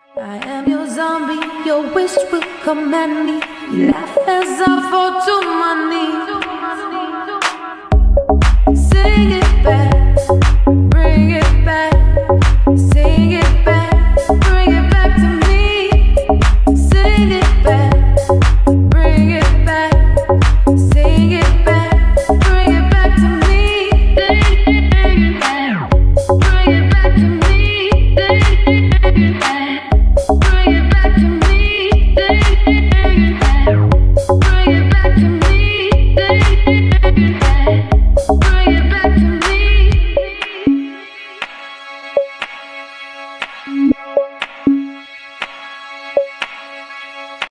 I am your zombie, your wish will command me. You laugh as I fall to my knees. Sing it back.